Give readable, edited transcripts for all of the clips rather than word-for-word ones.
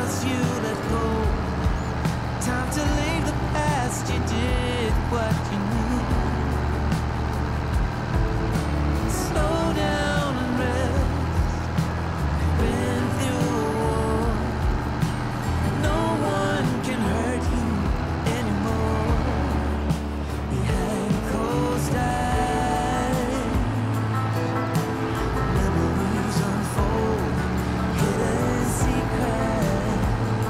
once you let go, time to leave the past. You did what you knew. Slow down and rest. Been through a war. No one can hurt you anymore. Behind closed eyes, memories unfold, hidden secrets,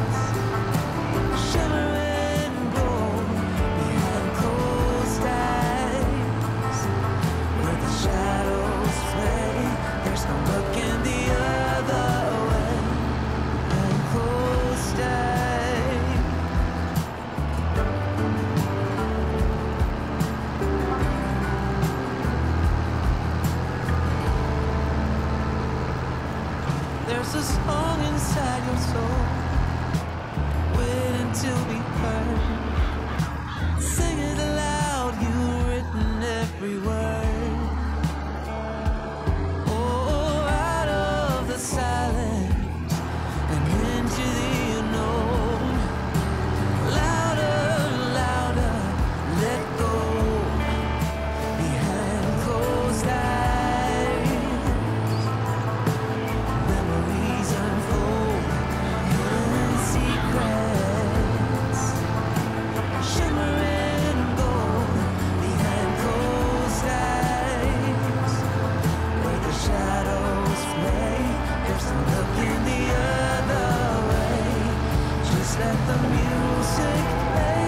shimmering gold. Behind closed eyes, where the shadows play, there's no looking the other way. Behind closed eyes. There's a song inside your soul, waiting to be heard. Sing it aloud, you've written every word. Oh, out of the silence and into the unknown. Louder, louder, let go. Behind closed eyes, memories unfold, hidden secrets, shimmering gold. Behind closed eyes, where the shadows play, there's no looking the other way. Just let the music play.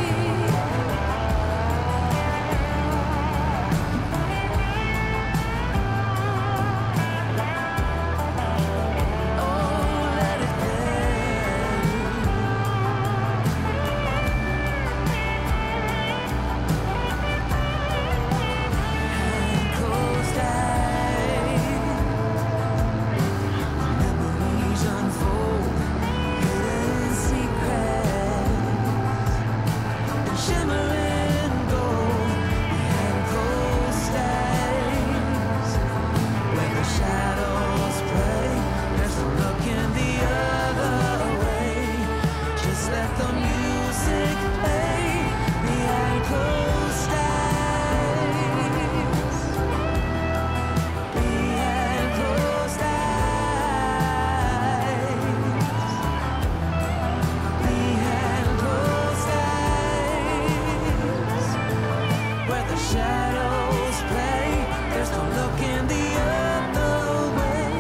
Oh, let it play. Behind closed eyes, memories unfold, hidden secrets, and shimmering gold. Behind closed eyes, where the shadows play, there's no looking the other way. Just let the music play. Behind closed eyes, behind closed eyes, behind closed eyes, where the shadows play, there's no looking the other way.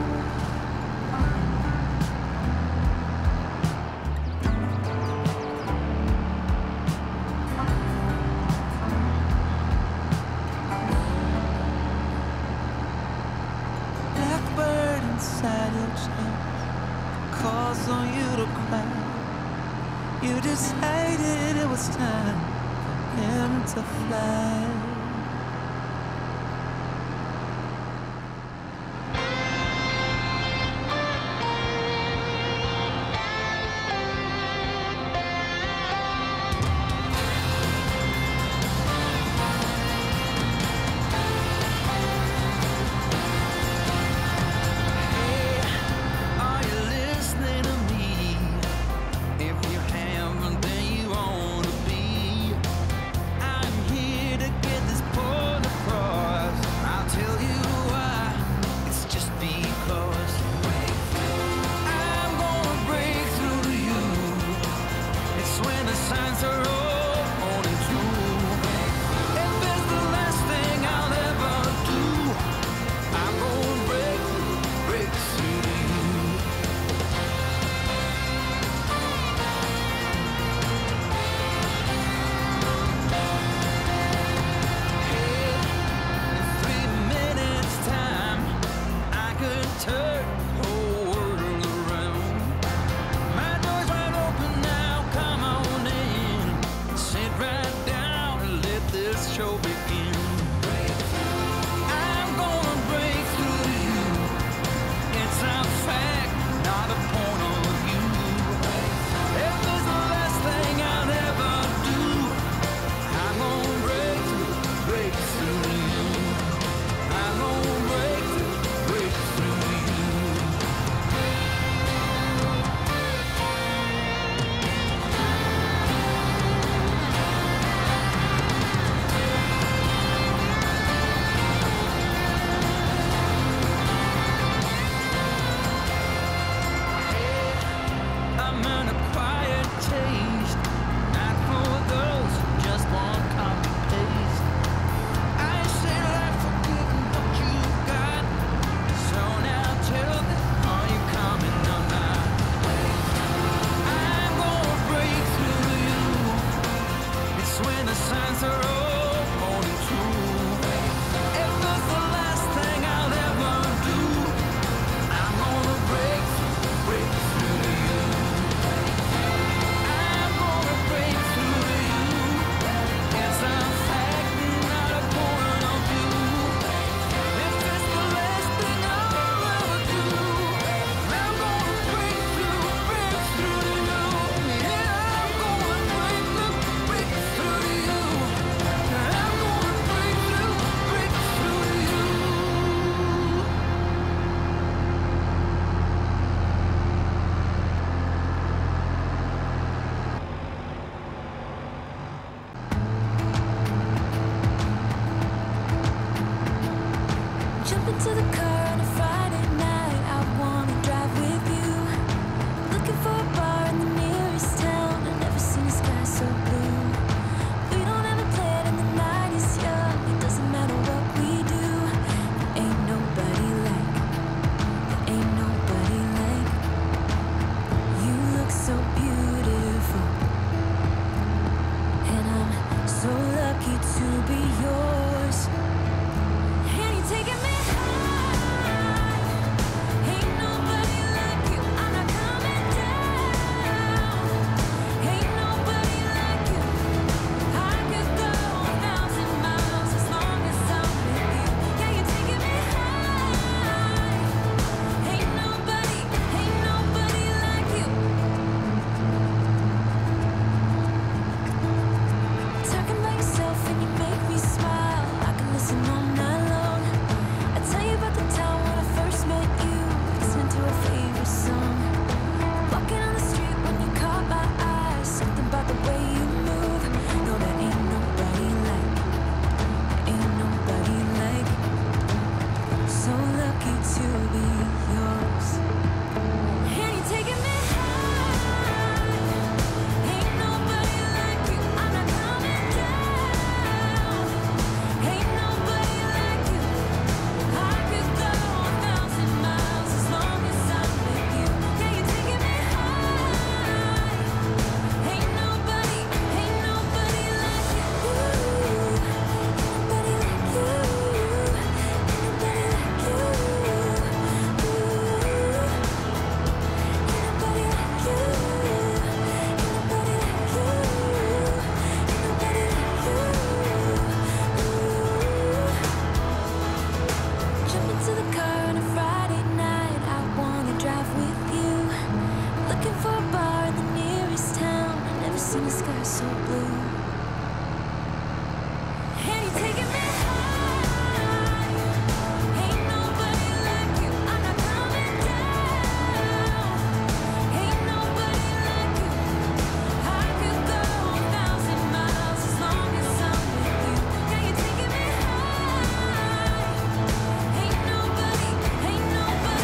Blackbird inside your chest calls on you to cry. You decided it was time for him to fly. Are you listening to me? If you haven't, then you ought to be. I'm here to get so blue. And you're taking me high. Ain't nobody like you. I'm not coming down. Ain't nobody like you. I could go 1,000 miles as long as I'm with you. Yeah, you're taking me high. Ain't nobody like you.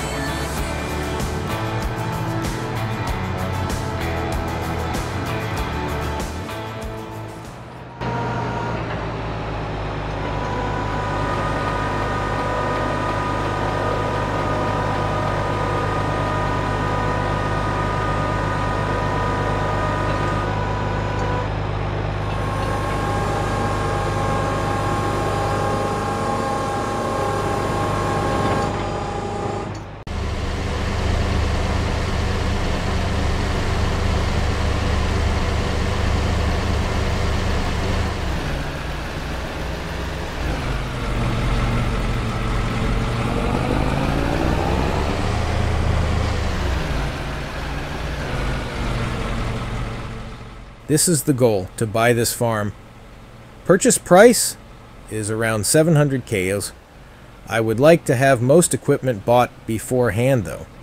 This is the goal, to buy this farm. Purchase price is around 700 KOs. I would like to have most equipment bought beforehand though.